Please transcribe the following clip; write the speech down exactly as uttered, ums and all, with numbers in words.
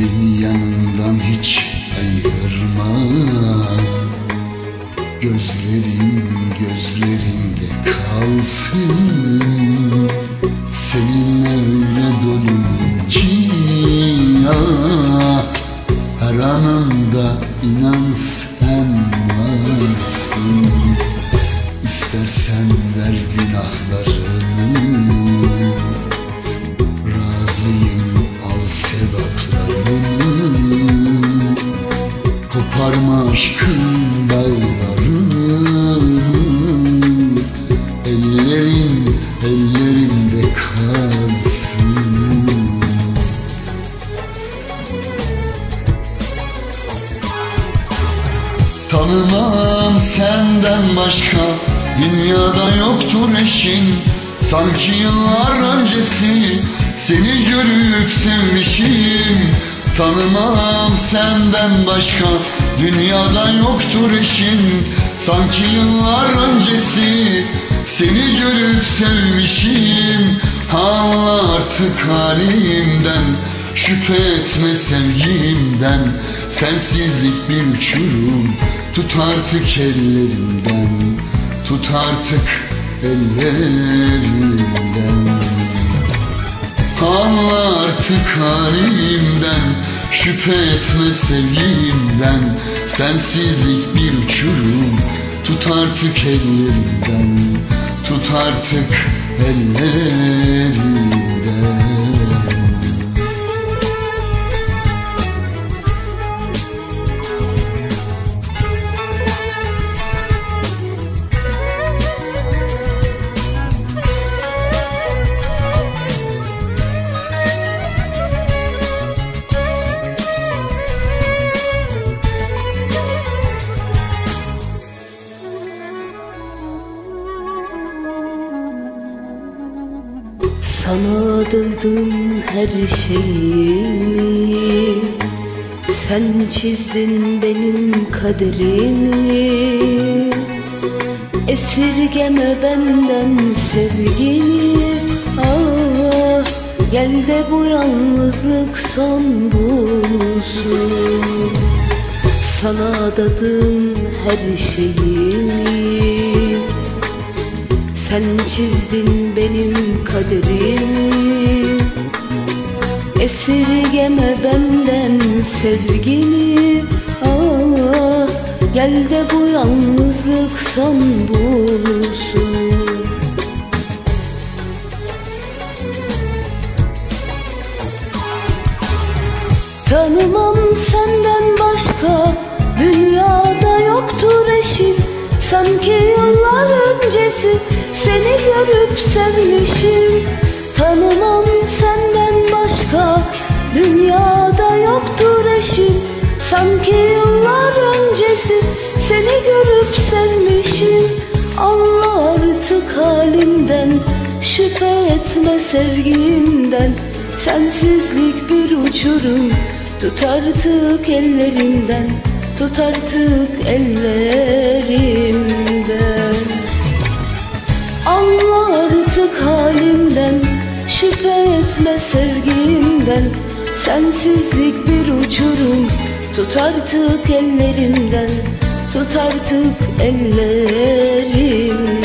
beni yanından hiç ayırma. Gözlerim gözlerinde kalsın, seninle öyle doluyum ki ah, her anımda inan sen varsın. İstersen ver günahlarını, razıyım al sevaplarını. Koparma aşkın bağlarını, ellerin ellerimde kalsın. Tanımam senden başka, dünyada yoktur eşin. Sanki yıllar öncesi seni görüp sevmişim. Tanımam senden başka, dünyada yoktur eşin. Sanki yıllar öncesi seni görüp sevmişim. Anla artık halimden, şüphe etme sevgimden. Sensizlik bir uçurum, tut artık ellerimden. Tut artık ellerimden. Anla artık halimden, şüphe etme sevgimden. Sensizlik bir uçurum, tut artık ellerimden. Tut artık ellerimden. Sana adadım her şeyimi, sen çizdin benim kaderimi. Esirgeme benden sevgini, ah, gel de bu yalnızlık son bulsun. Sana adadım her şeyimi, sen çizdin benim kaderimi. Esirgeme benden sevgini, ah, gel de bu yalnızlık son bulsun. Tanımam senden başka, dünyada yoktur eşin. Sanki yıllar öncesi seni görüp sevmişim. Tanımam senden başka, dünyada yoktur eşin. Sanki yıllar öncesi seni görüp sevmişim. Anla artık halimden, şüphe etme sevgimden. Sensizlik bir uçurum, tut artık ellerimden. Tut artık ellerimden. Anla artık halimden, şüphe etme sevgimden. Sensizlik bir uçurum, tut artık ellerimden. Tut artık ellerimden.